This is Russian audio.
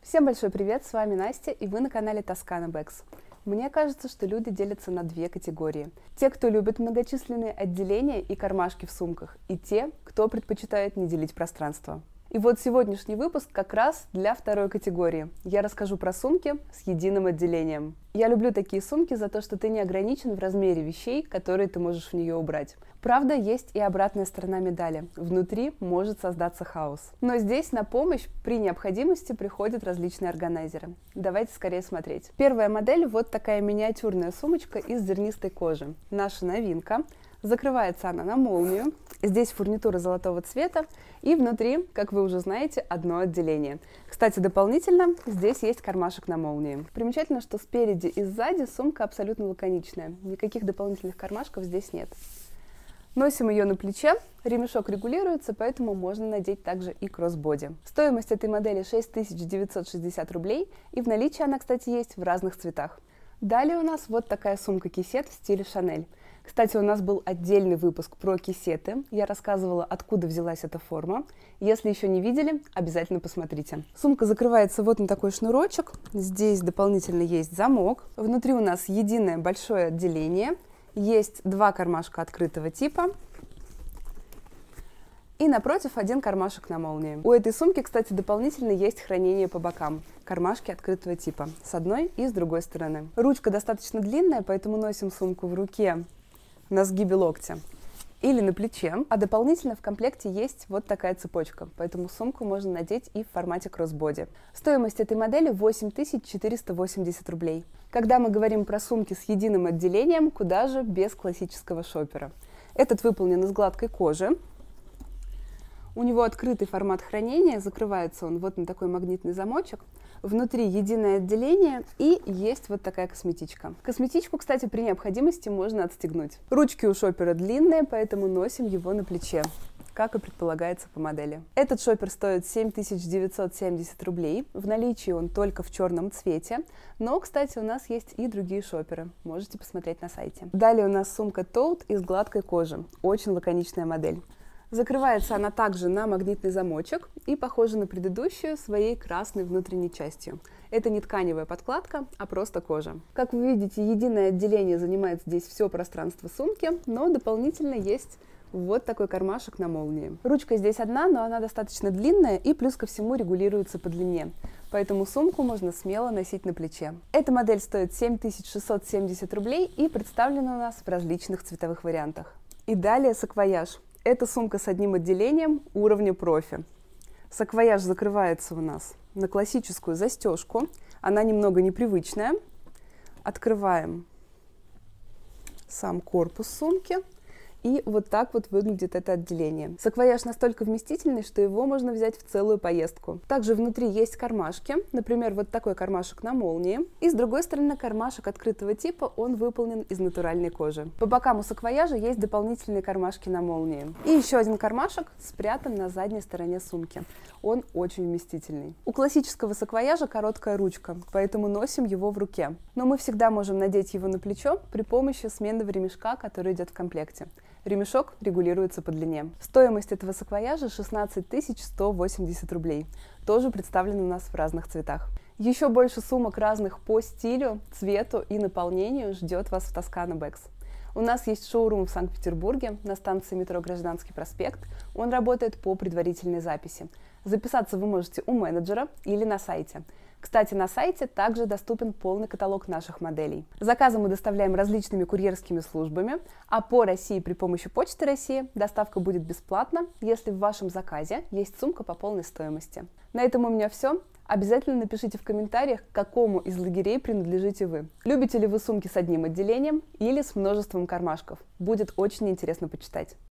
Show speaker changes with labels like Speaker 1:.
Speaker 1: Всем большой привет, с вами Настя, и вы на канале Toscana Bags. Мне кажется, что люди делятся на две категории. Те, кто любит многочисленные отделения и кармашки в сумках, и те, кто предпочитает не делить пространство. И вот сегодняшний выпуск как раз для второй категории. Я расскажу про сумки с единым отделением. Я люблю такие сумки за то, что ты не ограничен в размере вещей, которые ты можешь в нее убрать. Правда, есть и обратная сторона медали. Внутри может создаться хаос. Но здесь на помощь при необходимости приходят различные органайзеры. Давайте скорее смотреть. Первая модель — вот такая миниатюрная сумочка из зернистой кожи. Наша новинка. Закрывается она на молнию. Здесь фурнитура золотого цвета. И внутри, как вы уже знаете, одно отделение. Кстати, дополнительно здесь есть кармашек на молнии. Примечательно, что спереди и сзади сумка абсолютно лаконичная. Никаких дополнительных кармашков здесь нет. Носим ее на плече, ремешок регулируется, поэтому можно надеть также и кроссбоди. Стоимость этой модели 6960 рублей, и в наличии она, кстати, есть в разных цветах. Далее у нас вот такая сумка-кисет в стиле Шанель. Кстати, у нас был отдельный выпуск про кисеты. Я рассказывала, откуда взялась эта форма. Если еще не видели, обязательно посмотрите. Сумка закрывается вот на такой шнурочек. Здесь дополнительно есть замок. Внутри у нас единое большое отделение. Есть два кармашка открытого типа. И напротив один кармашек на молнии. У этой сумки, кстати, дополнительно есть хранение по бокам. Кармашки открытого типа. С одной и с другой стороны. Ручка достаточно длинная, поэтому носим сумку в руке на сгибе локтя или на плече. А дополнительно в комплекте есть вот такая цепочка. Поэтому сумку можно надеть и в формате кроссбоди. Стоимость этой модели 8480 рублей. Когда мы говорим про сумки с единым отделением, куда же без классического шопера. Этот выполнен из гладкой кожи. У него открытый формат хранения, закрывается он вот на такой магнитный замочек. Внутри единое отделение и есть вот такая косметичка. Косметичку, кстати, при необходимости можно отстегнуть. Ручки у шопера длинные, поэтому носим его на плече, как и предполагается по модели. Этот шопер стоит 7970 рублей. В наличии он только в черном цвете. Но, кстати, у нас есть и другие шоперы. Можете посмотреть на сайте. Далее у нас сумка Tote из гладкой кожи. Очень лаконичная модель. Закрывается она также на магнитный замочек и похожа на предыдущую своей красной внутренней частью. Это не тканевая подкладка, а просто кожа. Как вы видите, единое отделение занимает здесь все пространство сумки, но дополнительно есть вот такой кармашек на молнии. Ручка здесь одна, но она достаточно длинная и плюс ко всему регулируется по длине. Поэтому сумку можно смело носить на плече. Эта модель стоит 7670 рублей и представлена у нас в различных цветовых вариантах. И далее саквояж. Это сумка с одним отделением уровня профи. Саквояж закрывается у нас на классическую застежку. Она немного непривычная. Открываем сам корпус сумки. И вот так вот выглядит это отделение. Саквояж настолько вместительный, что его можно взять в целую поездку. Также внутри есть кармашки, например, вот такой кармашек на молнии. И с другой стороны кармашек открытого типа, он выполнен из натуральной кожи. По бокам у саквояжа есть дополнительные кармашки на молнии. И еще один кармашек спрятан на задней стороне сумки. Он очень вместительный. У классического саквояжа короткая ручка, поэтому носим его в руке. Но мы всегда можем надеть его на плечо при помощи сменного ремешка, который идет в комплекте. Ремешок регулируется по длине. Стоимость этого саквояжа 16 180 рублей. Тоже представлен у нас в разных цветах. Еще больше сумок разных по стилю, цвету и наполнению ждет вас в Toscana Bags. У нас есть шоурум в Санкт-Петербурге на станции метро Гражданский проспект. Он работает по предварительной записи. Записаться вы можете у менеджера или на сайте. Кстати, на сайте также доступен полный каталог наших моделей. Заказы мы доставляем различными курьерскими службами, а по России при помощи Почты России доставка будет бесплатна, если в вашем заказе есть сумка по полной стоимости. На этом у меня все. Обязательно напишите в комментариях, к какому из лагерей принадлежите вы. Любите ли вы сумки с одним отделением или с множеством кармашков? Будет очень интересно почитать.